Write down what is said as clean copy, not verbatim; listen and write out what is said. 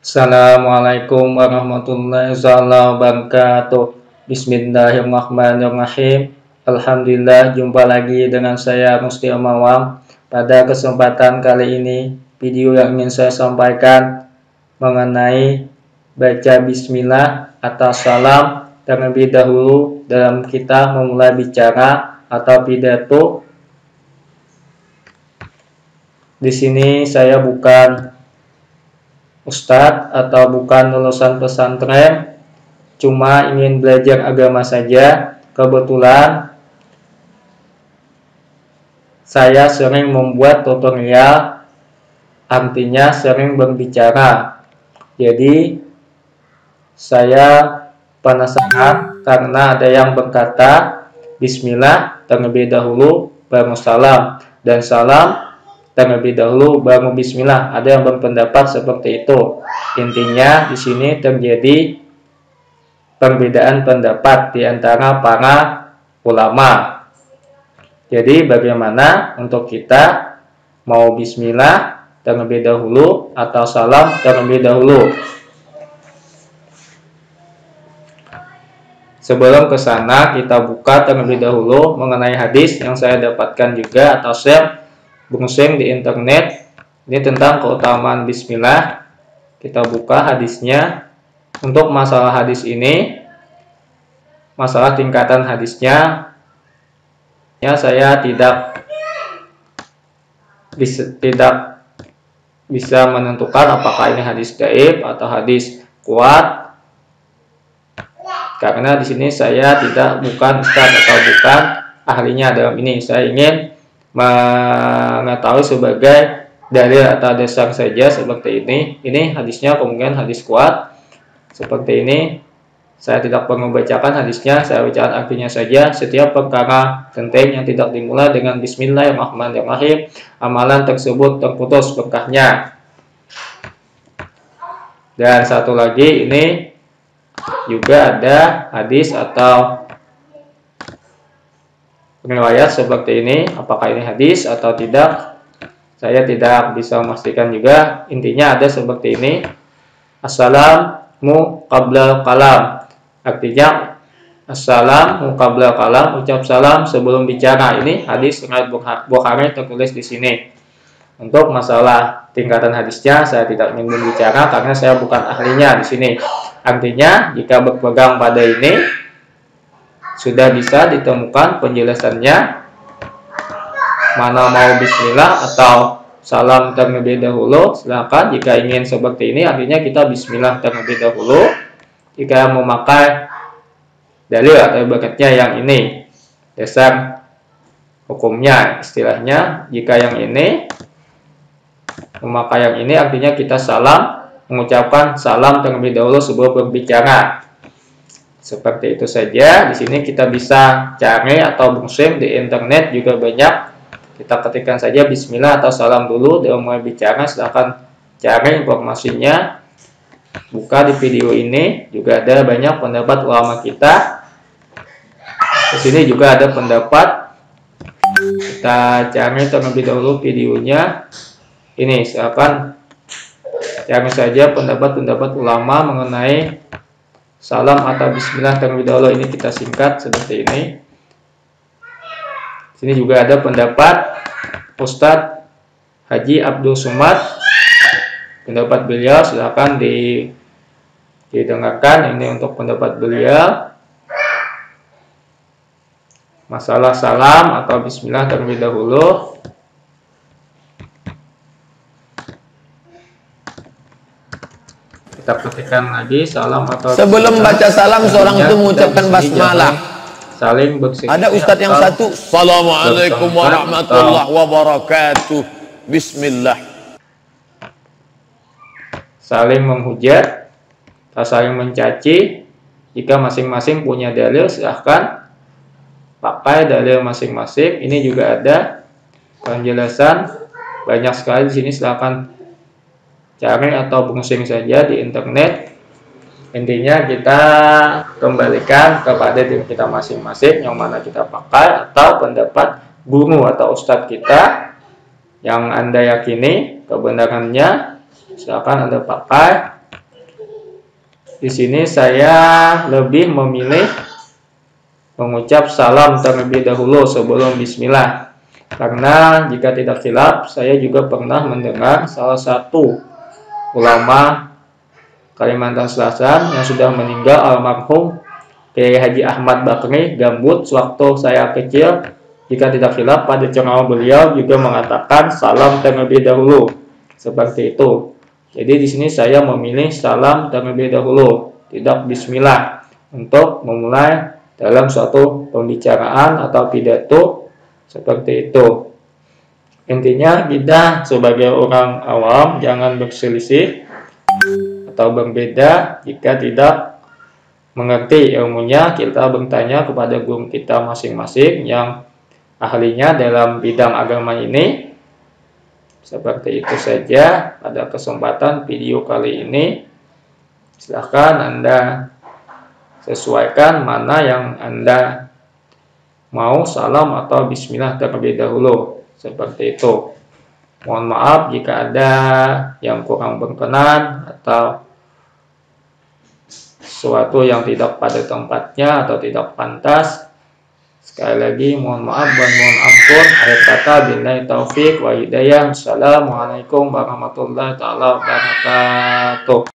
Assalamualaikum warahmatullahi wabarakatuh. Bismillahirrahmanirrahim. Alhamdulillah, jumpa lagi dengan saya Musti Amawam. Pada kesempatan kali ini, video yang ingin saya sampaikan mengenai baca bismillah atau salam terlebih dahulu dalam kita memulai bicara atau pidato. Di sini saya bukan Ustadz atau bukan lulusan pesantren, cuma ingin belajar agama saja. Kebetulan saya sering membuat tutorial, artinya sering berbicara. Jadi saya penasaran karena ada yang berkata bismillah terlebih dahulu baru salam, dan salam terlebih dahulu baru bismillah. Ada yang berpendapat seperti itu. Intinya di sini terjadi perbedaan pendapat di antara para ulama. Jadi bagaimana untuk kita mau bismillah terlebih dahulu atau salam terlebih dahulu? Sebelum ke sana, kita buka terlebih dahulu mengenai hadis yang saya dapatkan juga atau share browsing di internet. Ini tentang keutamaan bismillah. Kita buka hadisnya. Untuk masalah hadis ini, masalah tingkatan hadisnya, saya tidak bisa menentukan apakah ini hadis dhaif atau hadis kuat, karena di sini saya bukan ustadz atau bukan ahlinya dalam ini. Saya ingin mengetahui sebagai dalil atau dasar saja seperti ini. Ini hadisnya kemungkinan hadis kuat seperti ini. Saya tidak perlu bacakan hadisnya, saya bacakan artinya saja. Setiap perkara penting yang tidak dimulai dengan bismillahirrahmanirrahim, amalan tersebut terputus berkahnya. Dan satu lagi, ini juga ada hadis atau riwayat seperti ini. Apakah ini hadis atau tidak, saya tidak bisa memastikan juga. Intinya ada seperti ini. Assalamu qabla kalam, artinya assalamu qabla kalam, ucap salam sebelum bicara. Ini hadis riwayat Bukhari tertulis di sini. Untuk masalah tingkatan hadisnya saya tidak ingin berbicara karena saya bukan ahlinya di sini. Artinya jika berpegang pada ini sudah bisa ditemukan penjelasannya, mana mau bismillah atau salam terlebih dahulu, silakan. Jika ingin seperti ini, artinya kita bismillah terlebih dahulu. Jika memakai dalil atau ibaratnya yang ini, dasar hukumnya istilahnya, jika yang ini memakai yang ini, artinya kita salam, mengucapkan salam terlebih dahulu sebelum berbicara. Seperti itu saja. Di sini kita bisa cari atau browsing di internet juga banyak. Kita ketikkan saja bismillah atau salam dulu dalam mulai bicara. Silahkan cari informasinya. Buka di video ini. Juga ada banyak pendapat ulama kita. Di sini juga ada pendapat. Kita cari terlebih dahulu videonya. Ini silahkan cari saja pendapat-pendapat ulama mengenai salam atau bismillah terlebih dahulu. Ini kita singkat seperti ini. Sini juga ada pendapat Ustadz Haji Abdul Somad. Pendapat beliau silahkan didengarkan. Ini untuk pendapat beliau. Masalah salam atau bismillah terlebih dahulu. Kita ketikkan lagi salam atau sebelum baca salam seorang itu mengucapkan basmalah. Saling bersih. Ada ustadz yang satu, assalamualaikum warahmatullahi wabarakatuh, bismillah. Saling menghujat atau saling mencaci. Jika masing-masing punya dalil, silahkan pakai dalil masing-masing. Ini juga ada penjelasan banyak sekali di sini. Silahkan cari atau browsing saja di internet. Intinya kita kembalikan kepada diri kita masing-masing yang mana kita pakai, atau pendapat guru atau ustadz kita yang Anda yakini kebenarannya, silakan Anda pakai. Di sini saya lebih memilih mengucap salam terlebih dahulu sebelum bismillah. Karena jika tidak khilaf, saya juga pernah mendengar salah satu ulama Kalimantan Selatan yang sudah meninggal, almarhum Kiai Haji Ahmad Bakri Gambut, sewaktu saya kecil, jika tidak khilaf pada ceramah beliau juga mengatakan salam terlebih dahulu. Seperti itu. Jadi di sini saya memilih salam terlebih dahulu, tidak bismillah, untuk memulai dalam suatu pembicaraan atau pidato seperti itu. Intinya kita sebagai orang awam jangan berselisih atau berbeda. Jika tidak mengerti ilmunya, kita bertanya kepada guru kita masing-masing yang ahlinya dalam bidang agama ini. Seperti itu saja pada kesempatan video kali ini. Silahkan Anda sesuaikan mana yang Anda mau, salam atau bismillah terlebih dahulu. Seperti itu. Mohon maaf jika ada yang kurang berkenan atau sesuatu yang tidak pada tempatnya atau tidak pantas. Sekali lagi mohon maaf dan mohon ampun. Akhir kata, billahi taufik wa hidayah. Assalamualaikum warahmatullahi wabarakatuh.